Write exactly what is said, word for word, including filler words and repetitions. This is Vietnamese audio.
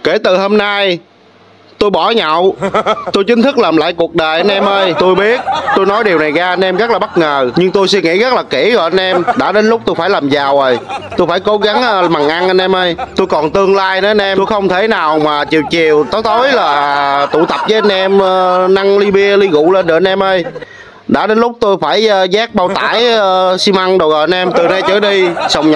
Kể từ hôm nay tôi bỏ nhậu, tôi chính thức làm lại cuộc đời anh em ơi. Tôi biết tôi nói điều này ra anh em rất là bất ngờ, nhưng tôi suy nghĩ rất là kỹ rồi anh em. Đã đến lúc tôi phải làm giàu rồi, tôi phải cố gắng mần ăn anh em ơi. Tôi còn tương lai nữa anh em, tôi không thể nào mà chiều chiều tối tối là tụ tập với anh em nâng ly bia ly rượu lên được anh em ơi. Đã đến lúc tôi phải vác bao tải xi măng đồ rồi anh em. Từ nay trở đi sòng